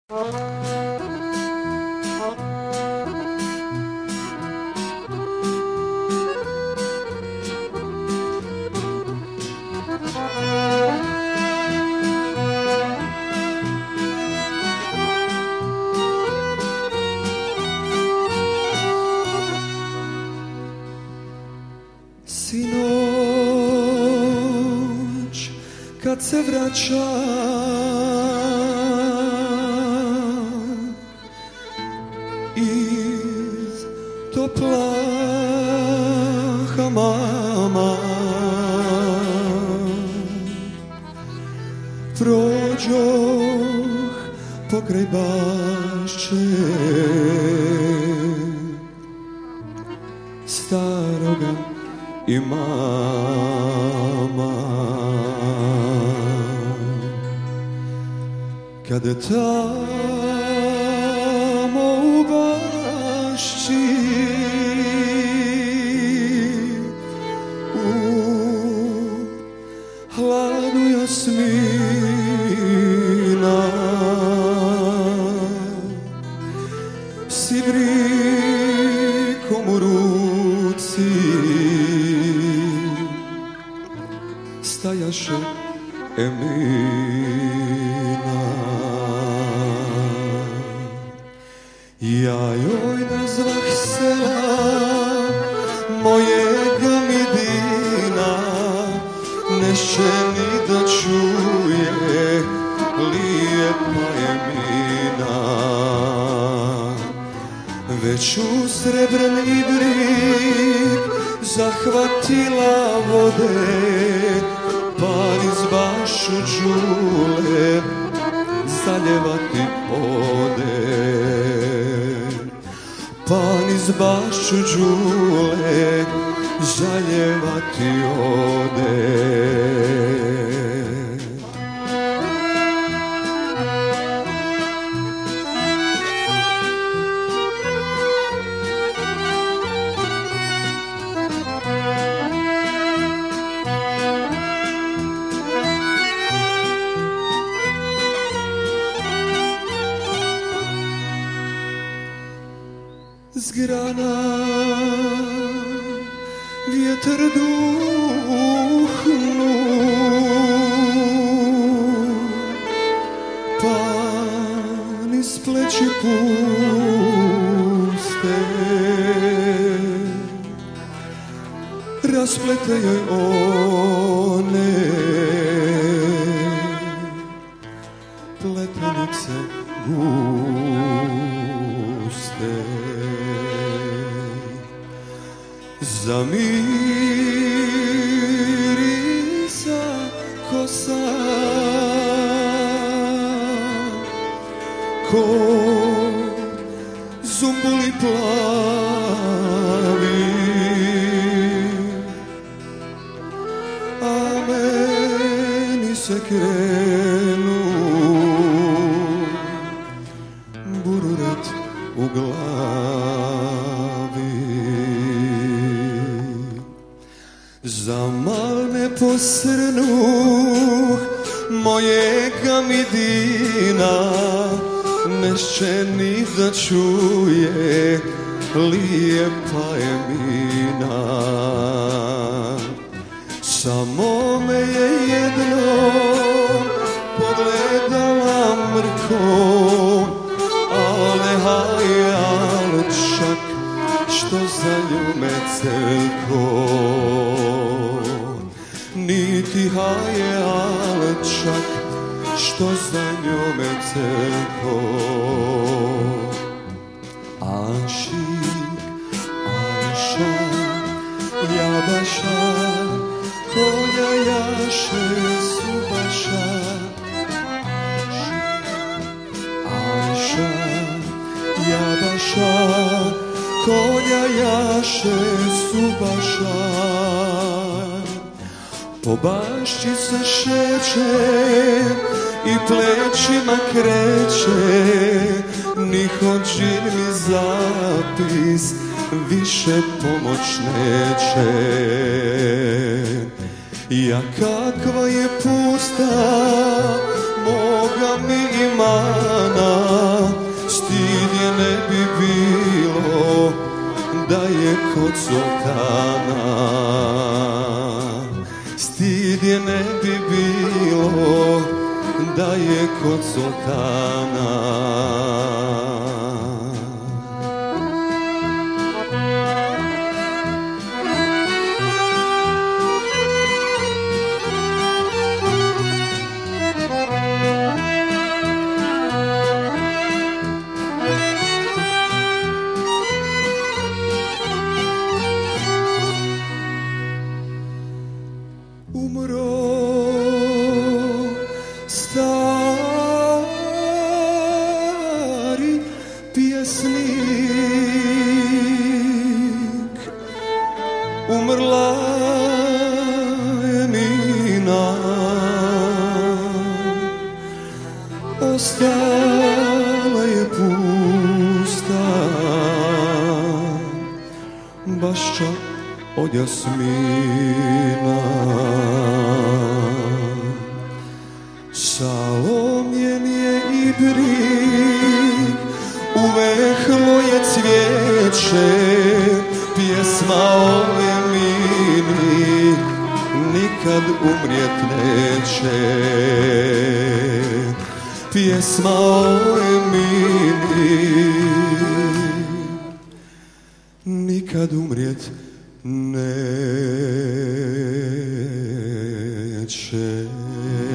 Sinoć kad se vraća iz topla hamama, prođoh pokraj bašče staroga imama. Kada tamo u bašći u hladu jasmina s ibrikom u ruci stajaše Emina. Ja joj nazvah sela mojega Midina, neće ni da čuje lijepa Emina. Već u srebren ibrik zahvatila vode, pa niz bašu džule zaljevati ode. Pa niz bašu džule zaljevati ode. S grana vjetar duhnu, pa niz pleći puste rasplete joj one pletenice guste. Zamirisa kosa ko zumbuli plavi, a meni se krenu bururet u glavi. Zamal me posrnuh mojega Midina, neće ni da čuje lijepa Emina. Samo me je jedno pogledala mrkom, ale hajal čak što zaljume celko. Niti hajal čak što zaljume celko. Ašik, Aša, Jabaša, konja jaše Subaša. Aša, Jabaša, konja jaše Subaša. Po bašći se šeće i plećima kreće, ni hođin mi zapis više pomoć neće. Ja kakva je pusta moga mi imana, da je kod sultana. Stid je ne bi bilo da je kod sultana. Umro stari pjesnik, umrla je Mina, ostala je pusta bašča od jasmina. Salomljen je i brig, uvehlo je cvijeće, pjesma o Emini nikad umrijet neće. Pjesma o Emini nikad umrijet neće.